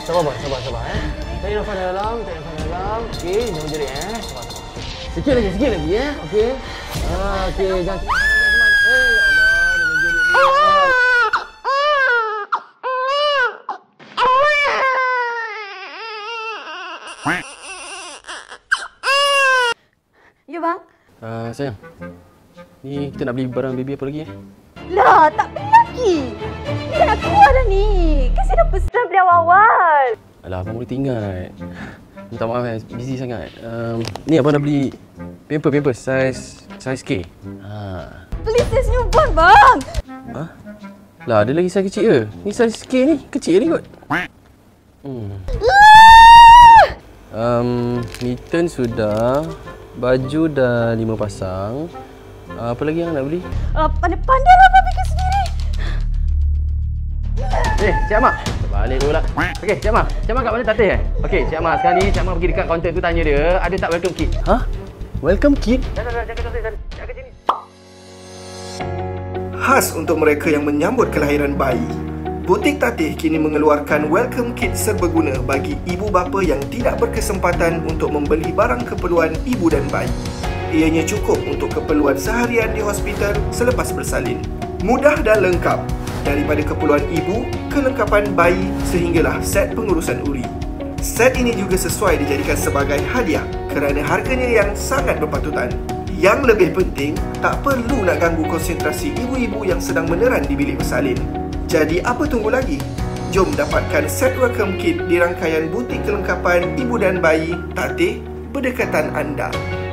Sabar, bang. Sabar. Tarik nafas dalam. Okey, jangan jerit, Sabar. Sikit lagi, Okey. Okey, jangan semangat. Allah, jangan jerit ni. Ya, bang. Sayang. Ni kita nak beli barang baby apa lagi? Lah, tak beli lagi. Ni dah nak keluar dah ni. Kan saya dah pesan beli awal-awal. Alah, abang boleh tinggal. Minta maaf, busy sangat. Ni abang dah beli pampers saiz K. Beli saiz newborn, bang. Lah, ada lagi saiz kecil ke? Ni saiz K ni, kecil ni kot. Mitten sudah. Baju dah 5 pasang. Apa lagi yang nak beli? Pandai-pandai lah abang fikir sendiri. Cik Mak. Balik pula. Okey, Cik Mak. Cik Mak kat mana Tatih Okey, Cik Mak sekarang ni Cik Mak pergi dekat kaunter tu tanya dia, ada tak welcome kit? Welcome kit? Jangan jaga sini. Khas untuk mereka yang menyambut kelahiran bayi, Butik Tatih kini mengeluarkan welcome kit serbaguna bagi ibu bapa yang tidak berkesempatan untuk membeli barang keperluan ibu dan bayi. Ianya cukup untuk keperluan seharian di hospital selepas bersalin. Mudah dan lengkap, daripada keperluan ibu, kelengkapan bayi sehinggalah set pengurusan uri. Set ini juga sesuai dijadikan sebagai hadiah kerana harganya yang sangat berpatutan. Yang lebih penting, tak perlu nak ganggu konsentrasi ibu-ibu yang sedang meneran di bilik bersalin. Jadi apa tunggu lagi? Jom dapatkan set welcome kit di rangkaian butik kelengkapan ibu dan bayi Tatih berdekatan anda.